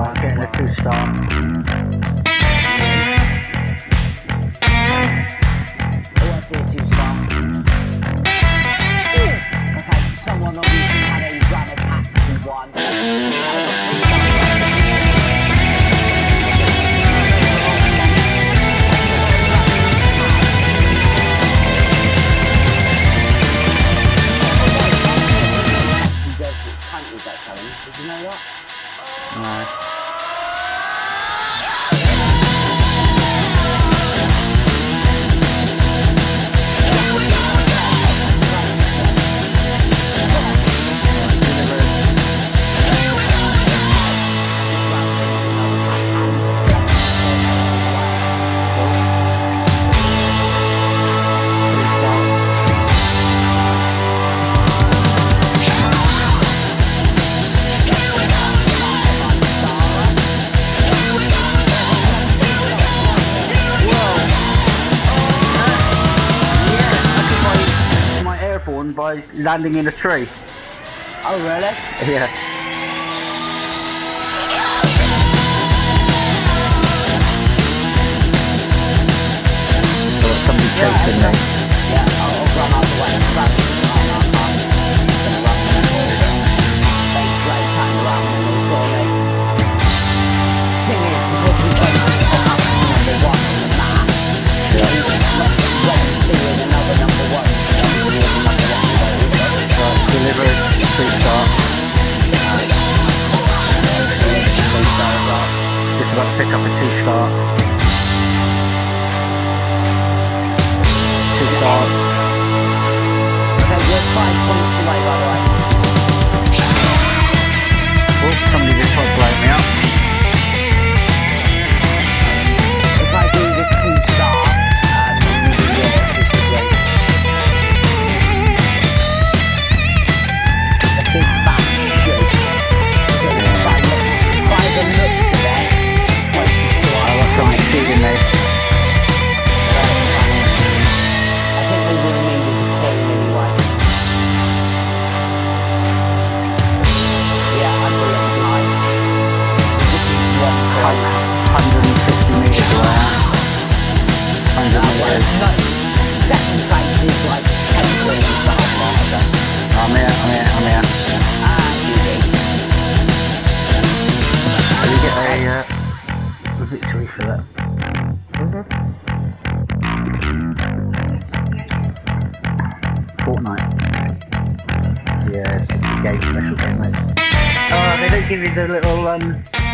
I'm getting a 2-star. I want to see a 2-star. Okay, someone obviously had a run attack to 1. Did you know that? No. By landing in a tree. Oh really? Yeah. Got somebody chasing me. Yeah, I'll run out the way. They straight turned around and they saw me. Thing is, because we got number 1 on the map, when we see with another number 1, delivered, 3-star. Just about to pick up a 2-star. 2-star. Okay, we're 5 points away by the way. Oh, somebody just tried to blow me up. If I do this 2-star, victory for that. Fortnite. Yeah, it's just a game, special game mode. Oh, they don't give you the little